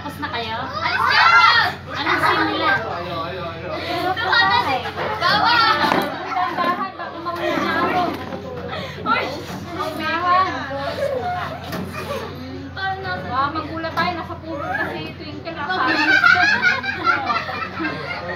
Tapos na kayo? Anong scene nila? Dahan-dahan, baka mawala na ako. Magulat tayo, nasa pulot kasi Twinkle.